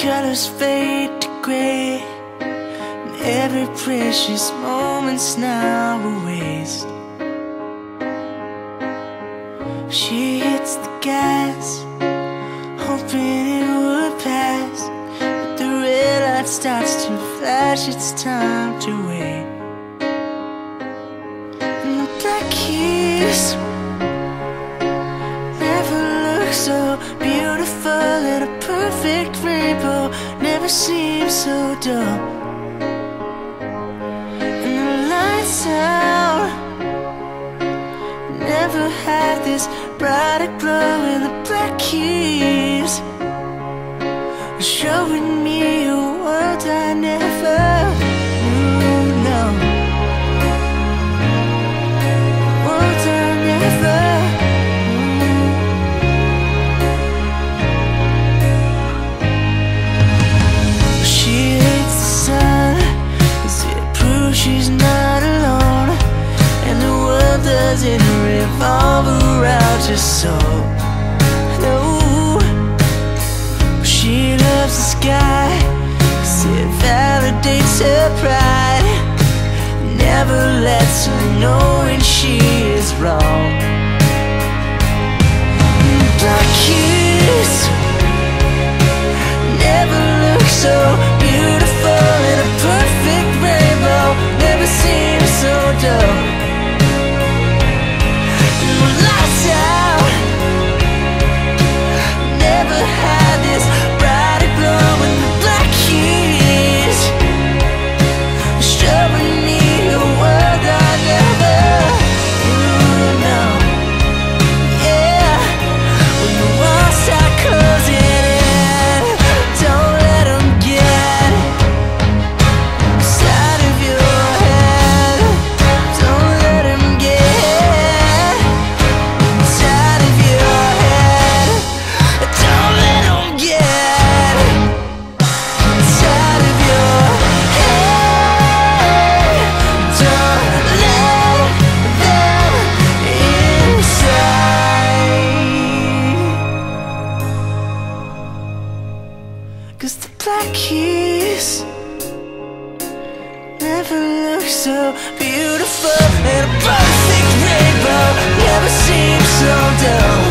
colors fade to gray, and every precious moment's now a waste. She hits the gas, hoping it would pass, but the red light starts to flash. It's time to wait. And the black keys never look so beautiful, and a perfect rainbow never seems so dull. And the lights out never had this brighter glow, and the black keys are showing me a world I never knew. No, world I never knew. She hates the sun, 'cause it proves she's not alone, and the world doesn't revolve around her soul. No, she loves the sky, 'cause it validates her pride, never lets her know when she is wrong. Black keys never look so beautiful, and a perfect rainbow never seems so dull. Lights out never had this brighter glow, and the black keys showing me a world I never knew. No, yeah, when the walls start closing in, don't let them get inside of your head. Don't let them get inside of your head. Don't let them get inside of your head. Don't let them inside. 'Cause the black keys never look so beautiful, and a perfect rainbow never seems so dull.